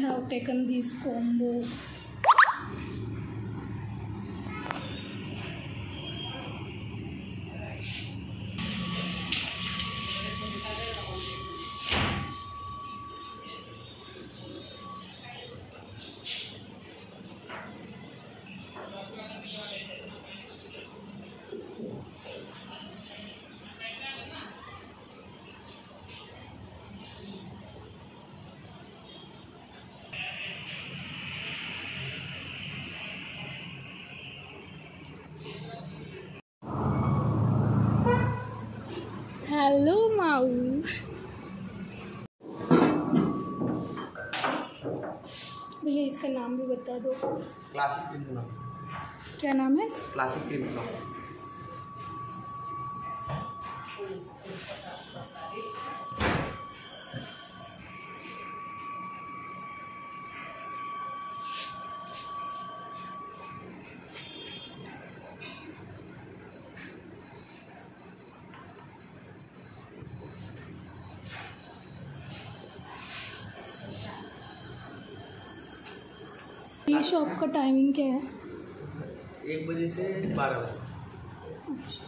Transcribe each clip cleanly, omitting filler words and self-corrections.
have taken this combo. Hello माऊ, भैया इसका नाम भी बता दो। क्लासिक क्रीम का। क्या नाम है? क्लासिक क्रीम का। ये शॉप का टाइमिंग क्या है? 1 बजे से 12 बजे। अच्छा।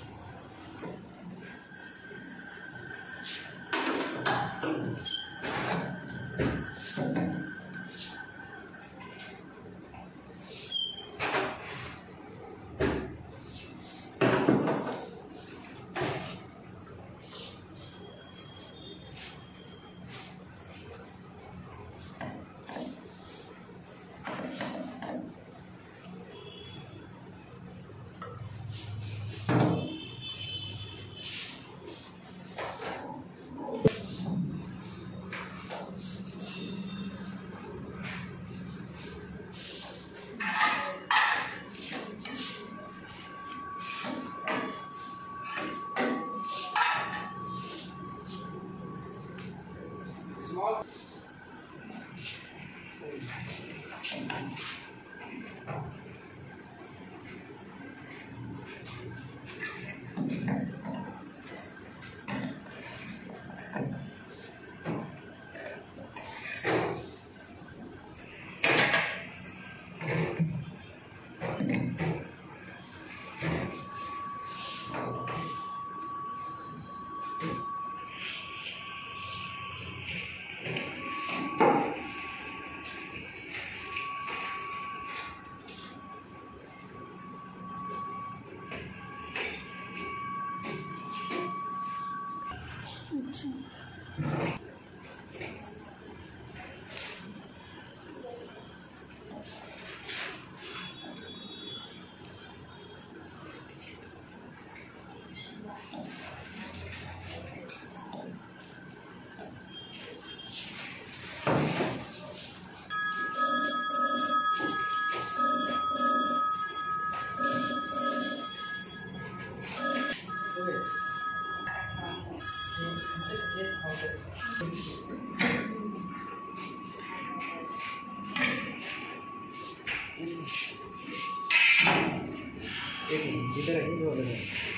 इधर है जो लगा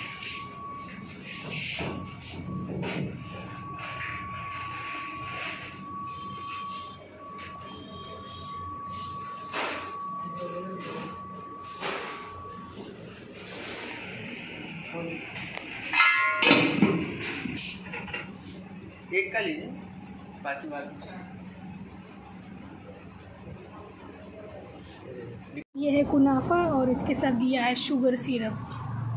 एक का लीजिए बाकी बात। ये है कुनाफा और इसके साथ दिया है sugar syrup.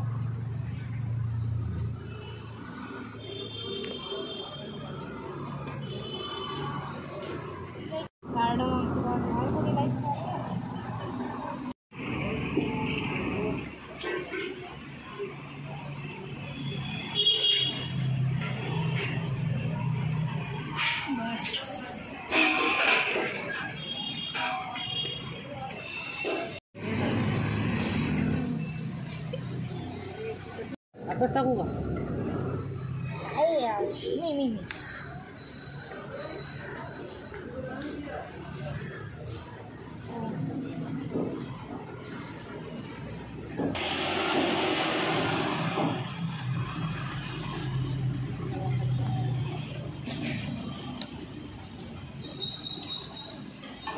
Atas tahu nggak? Iya, ini.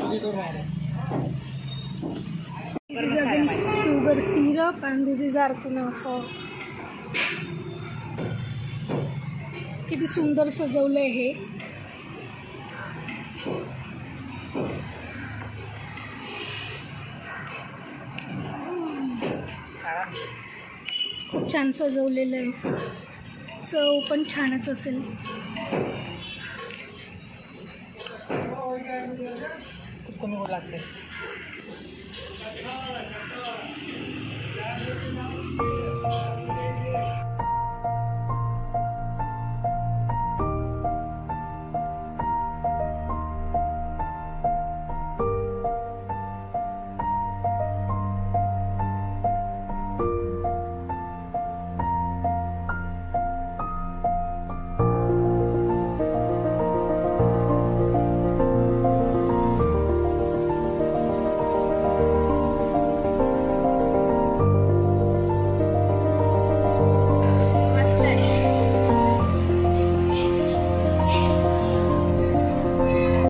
This is again sugar syrup and this is our kunafa. किती सुंदर सजवलंय हे. खूप छान सजवलेलं आहे. चव पण छानच असेल. खूप कमी गोड लागते.